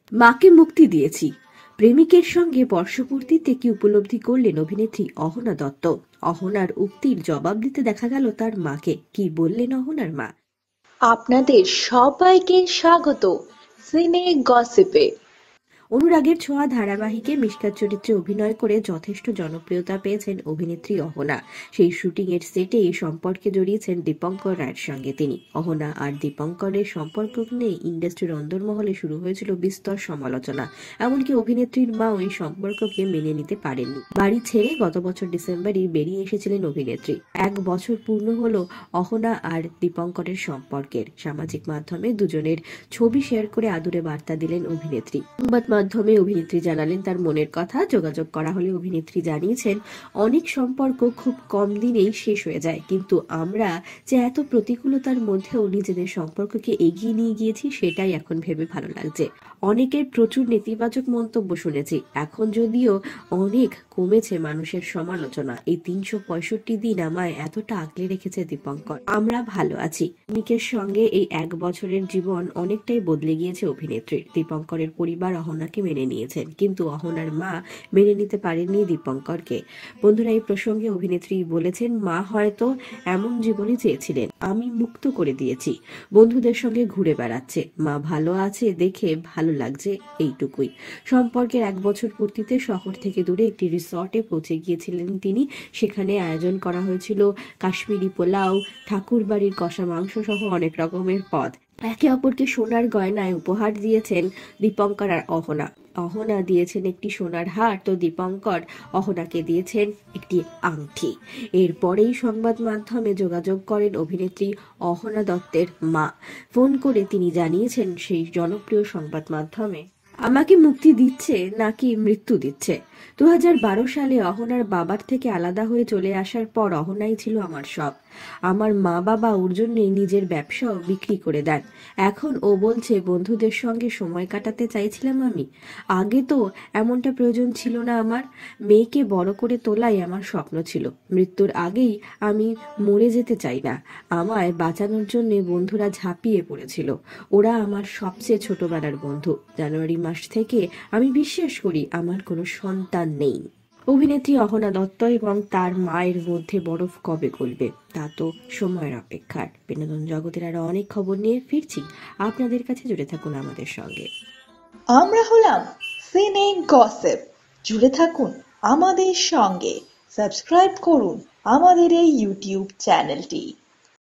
মাকে মুক্তি দিয়েছি। প্রেমিকের সঙ্গে বর্ষপূর্তিতে কি উপলব্ধি করলেন অভিনেত্রী অহনা দত্ত। অহনার উক্তির জবাব দিতে দেখা গেল তার মাকে। কি বললেন অহনার মা? আপনাদের সবাইকে স্বাগত সিনে গসিপে। অনুরাগের ছোঁয়া ধারাবাহিকে মিশকাত চরিত্রে অভিনয় করে যথেষ্ট জনপ্রিয়তা পেয়েছেন অভিনেত্রী অহনা। সেই শুটিং এর সেটে এই সম্পর্কে জড়িয়েছেন দীপঙ্কর রায়ের সঙ্গে তিনি। অহনা আর দীপঙ্করের সম্পর্ক নিয়ে ইন্ডাস্ট্রির অন্দরমহলে শুরু হয়েছিল বিস্তর সমালোচনা। এমনকি অভিনেত্রীর মাও এই সম্পর্ককে মেনে নিতে পারেননি। বাড়ি ছেড়ে গত বছর ডিসেম্বরই বেরিয়ে এসেছিলেন অভিনেত্রী। 1 বছর পূর্ণ হলো অহনা আর দীপঙ্করের সম্পর্কের। সামাজিক মাধ্যমে দুজনের ছবি শেয়ার করে আদুরে বার্তা দিলেন অভিনেত্রী। সংবাদ মাধ্যমে অভিনেত্রী জানালেন তার মনের কথা। যোগাযোগ করা হলে অভিনেত্রী জানিয়েছেন, অনেক সম্পর্ক খুব কম দিনেই শেষ হয়ে যায়, কিন্তু আমরা যে এত প্রতিকূলতার মধ্যেও নিজেদের সম্পর্ককে এগিয়ে নিয়ে গিয়েছি সেটাই এখন ভেবে ভালো লাগছে। অনেকের প্রচুর নেতিবাচক মন্তব্য শুনেছি, এখন যদিও অনেক কমেছে মানুষের সমালোচনা। এই 365 দিন আমায় এতটা আগলে রেখেছে দীপঙ্কর। আমরা ভালো আছি। প্রেমিকের সঙ্গে এই 1 বছরের জীবন অনেকটাই বদলে গিয়েছে অভিনেত্রীর। দীপঙ্করের পরিবার অহনাকে মেনে নিয়েছেন, কিন্তু অহনার মা মেনে নিতে পারেননি দীপঙ্করকে। বন্ধুরা, এই প্রসঙ্গে অভিনেত্রী বলেছেন, মা হয়তো এমন জীবনই চেয়েছিলেন, আমি মুক্ত করে দিয়েছি। বন্ধুদের সঙ্গে ঘুরে বেড়াচ্ছে, মা ভালো আছে দেখে ভালো লাগছে, এইটুকুই। সম্পর্কের 1 বছর পূর্তিতে শহর থেকে দূরে একটি রিসর্টে পৌঁছে গিয়েছিলেন তিনি। সেখানে আয়োজন করা হয়েছিল কাশ্মীরি পোলাও, ঠাকুর বাড়ির কষা মাংস সহ অনেক রকমের পদ। একে অপরকে সোনার গয়নায় উপহার দিয়েছেন দীপঙ্কর আর অহনা। অহনা দিয়েছেন একটি সোনার হার, তো দীপঙ্কর অহনাকে দিয়েছেন একটি আংটি। এরপরেই সংবাদ মাধ্যমে যোগাযোগ করেন অভিনেত্রী অহনা দত্তের মা। ফোন করে তিনি জানিয়েছেন সেই জনপ্রিয় সংবাদ মাধ্যমে, আমাকে মুক্তি দিচ্ছে নাকি মৃত্যু দিচ্ছে। 2012 সালে অহনার বাবার থেকে আলাদা হয়ে চলে আসার পর অহনাই ছিল আমার সব। আমার মা বাবা ওর জন্য নিজের ব্যবসাও বিক্রি করে দেন। এখন ও বলছে বন্ধুদের সঙ্গে সময় কাটাতে চাইছিলাম আমি। আগে তো এমনটা প্রয়োজন ছিল না আমার। মেয়েকে বড় করে তোলাই আমার স্বপ্ন ছিল। মৃত্যুর আগেই আমি মরে যেতে চাই না। আমায় বাঁচানোর জন্য বন্ধুরা ঝাঁপিয়ে পড়েছিল। ওরা আমার সবচেয়ে ছোটবেলার বন্ধু। জানুয়ারি মাস থেকে আমি বিশ্বাস করি আমার কোনো সন্তান নেই। অভিনেত্রী অহনা দত্ত এবং তার মায়ের মধ্যে বরফ কবে গলবে তা তো সময়ের অপেক্ষার। বিনোদন জগতের আরো অনেক খবর নিয়ে ফিরছি আপনাদের কাছে, জুড়ে থাকুন আমাদের সঙ্গে। আমরা হলাম সিনে গসিপ। জুড়ে থাকুন আমাদের সঙ্গে, সাবস্ক্রাইব করুন আমাদের এই ইউটিউব চ্যানেলটি।